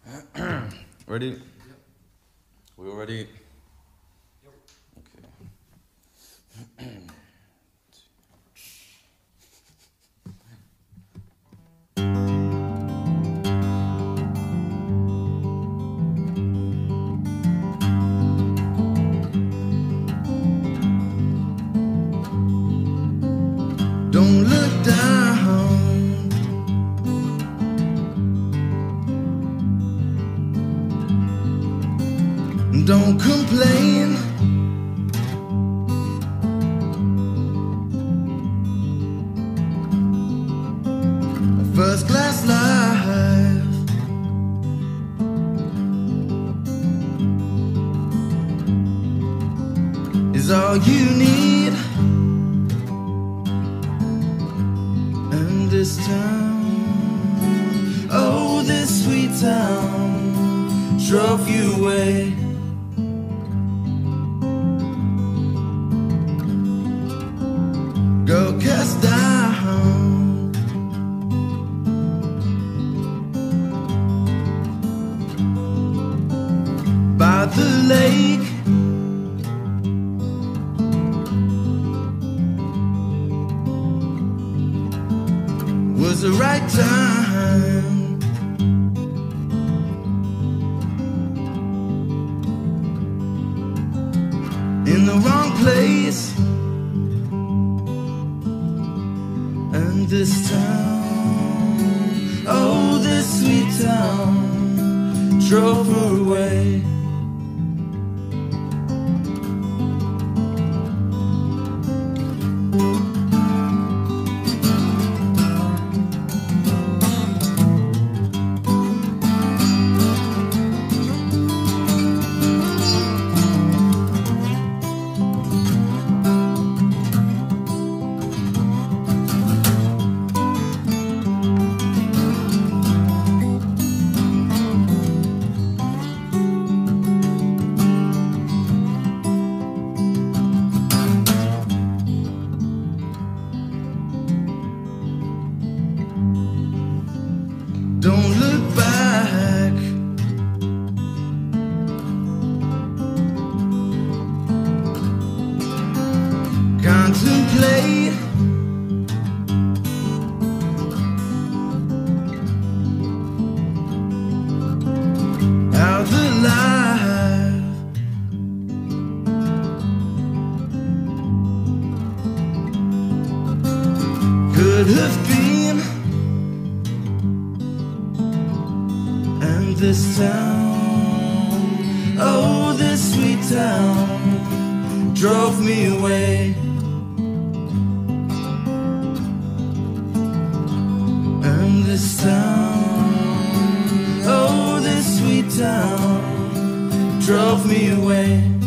Ready? Yep. We all ready? Yep. Okay. Don't look down, don't complain. First class life is all you need. And this town, oh this sweet town, drove you away. Go cast down, by the lake. Was the right time, in the wrong place. And this town, oh this sweet town, drove her away. Don't look back, contemplate how the life could have been. And this town, oh this sweet town, drove me away. And this town, oh this sweet town, drove me away.